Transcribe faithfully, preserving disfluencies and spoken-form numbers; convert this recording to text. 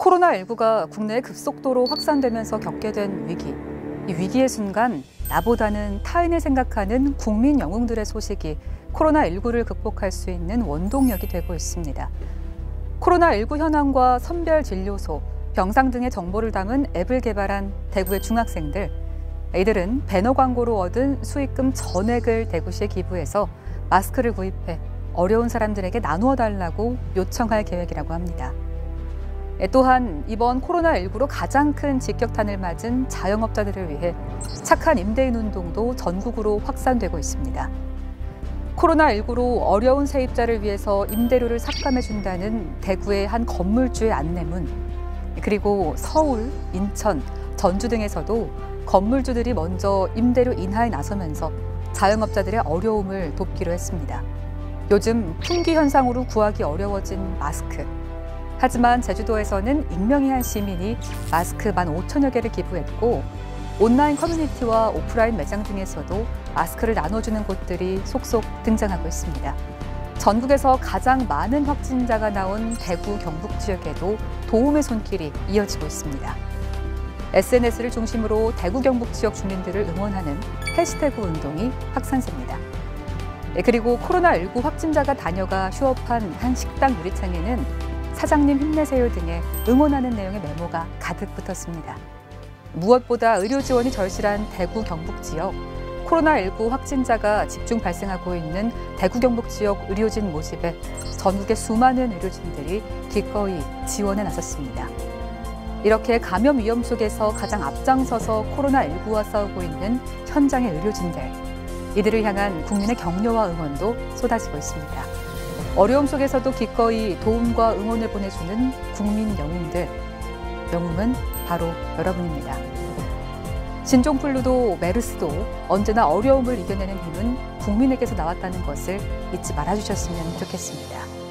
코로나십구가 국내에 급속도로 확산되면서 겪게 된 위기. 이 위기의 순간 나보다는 타인을 생각하는 국민 영웅들의 소식이 코로나십구를 극복할 수 있는 원동력이 되고 있습니다. 코로나십구 현황과 선별 진료소, 병상 등의 정보를 담은 앱을 개발한 대구의 중학생들. 이들은 배너 광고로 얻은 수익금 전액을 대구시에 기부해서 마스크를 구입해 어려운 사람들에게 나누어 달라고 요청할 계획이라고 합니다. 또한 이번 코로나십구로 가장 큰 직격탄을 맞은 자영업자들을 위해 착한 임대인 운동도 전국으로 확산되고 있습니다. 코로나십구로 어려운 세입자를 위해서 임대료를 삭감해준다는 대구의 한 건물주의 안내문, 그리고 서울, 인천, 전주 등에서도 건물주들이 먼저 임대료 인하에 나서면서 자영업자들의 어려움을 돕기로 했습니다. 요즘 품귀 현상으로 구하기 어려워진 마스크. 하지만 제주도에서는 익명의 한 시민이 마스크 만 오천여 개를 기부했고, 온라인 커뮤니티와 오프라인 매장 등에서도 마스크를 나눠주는 곳들이 속속 등장하고 있습니다. 전국에서 가장 많은 확진자가 나온 대구 경북 지역에도 도움의 손길이 이어지고 있습니다. 에스엔에스를 중심으로 대구 경북 지역 주민들을 응원하는 해시태그 운동이 확산세입니다. 그리고 코로나십구 확진자가 다녀가 휴업한 한 식당 유리창에는 사장님 힘내세요 등의 응원하는 내용의 메모가 가득 붙었습니다. 무엇보다 의료 지원이 절실한 대구 경북 지역, 코로나십구 확진자가 집중 발생하고 있는 대구 경북 지역 의료진 모집에 전국의 수많은 의료진들이 기꺼이 지원에 나섰습니다. 이렇게 감염 위험 속에서 가장 앞장서서 코로나십구와 싸우고 있는 현장의 의료진들, 이들을 향한 국민의 격려와 응원도 쏟아지고 있습니다. 어려움 속에서도 기꺼이 도움과 응원을 보내주는 국민 영웅들, 영웅은 바로 여러분입니다. 신종플루도 메르스도 언제나 어려움을 이겨내는 힘은 국민에게서 나왔다는 것을 잊지 말아주셨으면 좋겠습니다.